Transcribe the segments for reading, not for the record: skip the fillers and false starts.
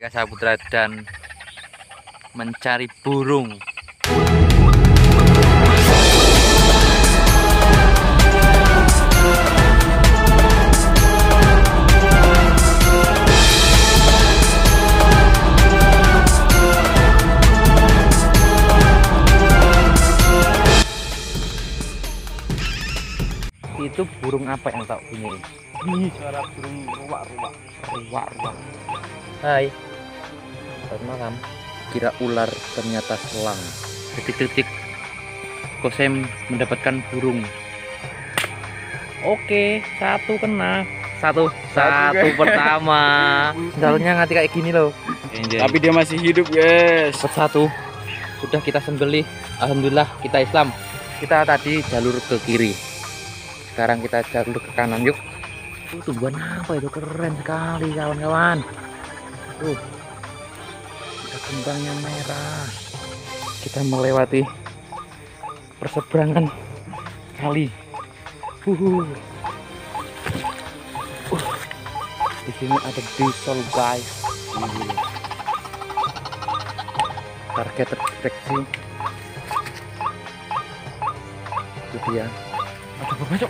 Saputra dan mencari burung. Itu burung apa yang tak bunyi? Ini suara burung ruak-ruak. Ruak-ruak. Hai. Selamat malam. Kira ular, ternyata selang. Detik-detik Kosem mendapatkan burung. Oke, satu kena. Satu pertama. Dalamnya nganti kayak gini loh. Tapi dia masih hidup, guys. Dapat satu. Sudah kita sembelih. Alhamdulillah kita Islam. Kita tadi jalur ke kiri. Sekarang kita jalur ke kanan, yuk. Tumbuhan apa itu, keren sekali kawan-kawan. Ada kembangnya merah. Kita melewati perseberangan kali. Di sini ada diesel, guys. Target terdeteksi. Itu dia. Ada masuk.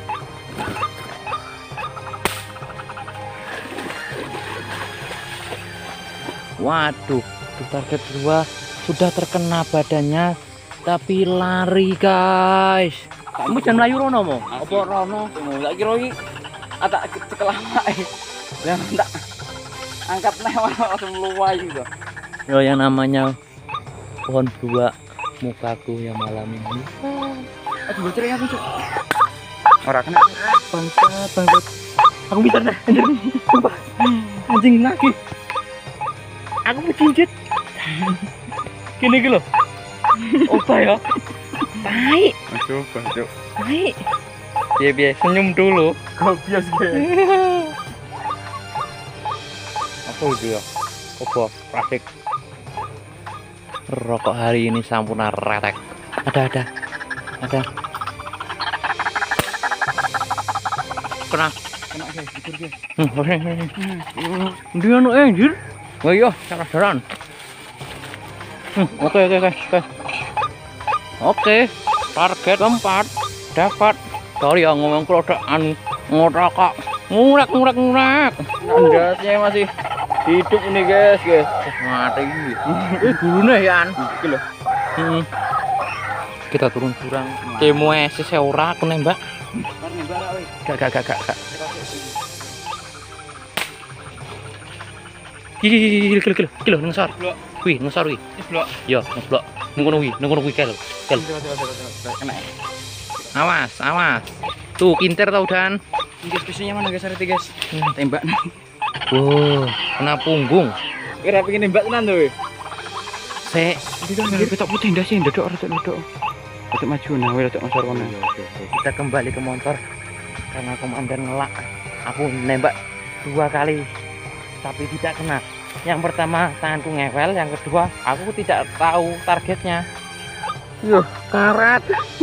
Waduh, target 2 sudah terkena badannya, tapi lari, guys. Kamu jangan melayu rono mo. Apa rono? Tak kira iki atak cekel awake. Dan tak angkat lewat langsung luwai gitu. Yo, yang namanya pohon dua mukaku yang malam ini. Aduh, bocor ya aku, Cuk. Ora kena. Bangsat. Aku bisa dah, anjing lagi. Aku menjinjit. Gini gitu loh. Opa ya. Baik. Coba, Cuk. Baik. Biar senyum dulu. Kau bias, guys. Apa itu ya? Apa? Plastik. Rokok hari ini sampurna retek. Ada. Kena, guys, pikir, guys. Dia anu anjir. Oh iya, salah jalan. Oke. Oke, target 4 dapat. Sorry ya ngomong kelodakan ngotak. Ngurek. Andasnya masih hidup ini, guys. Mati. Gulune ya an. Iki lho. Kita turun jurang. Demo esis ora aku nembak. Gak. Kilo ngesor. Wih, ngesor wih. Yo, ngeblok. Nunggu wih kel. Kena. Awas. Tuh, kinter tau Dan. Guys, pisunya mana, guys? Arti, guys. Tembak. Wow, kena punggung. Kira pengen nembak tenan tuh. Ketok putih ndak sih, ndodok. Untuk maju nah, untuk masuk kono. Kita kembali ke motor karena komandan ngelak. Aku nembak 2 kali tapi tidak kena. Yang pertama tanganku ngewel, yang kedua aku tidak tahu targetnya. Yuh, karet.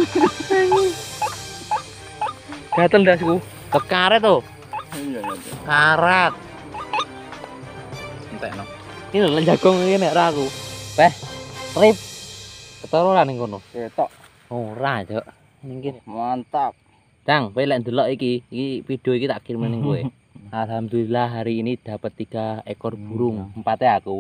Gatel dasku. Karet tuh. Iya. Karet. Entekno. Ini lho jagong iki nek ra aku. Trip. Ketara ning kono. Ketok. Ora, Cuk. Ning kene. Mantap. Dang, kowe lek ndelok iki video iki tak kirim ning kowe. Alhamdulillah hari ini dapat 3 ekor burung, 4-nya aku.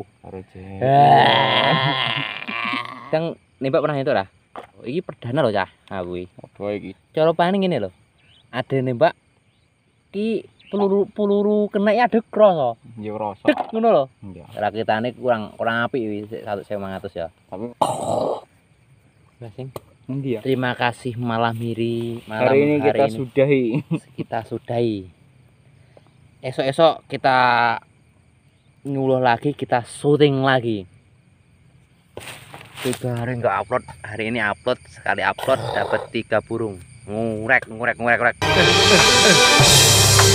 Dang, nembak pernah itu ora? Iki perdana loh, Cah. Aku iki. Apa iki? Cara paling ngene lho. Ada nembak ki peluru kena ada cross. Ya rasa. Ngono lho. Iya. Rakitane kurang apik iki 1.500 ya. Tapi Basing. endi ya? Terima kasih malam Hari ini kita sudahi. Esok kita nyuluh lagi, kita syuting lagi. 3 hari nggak upload, hari ini upload, sekali upload dapat 3 burung. Ngurek.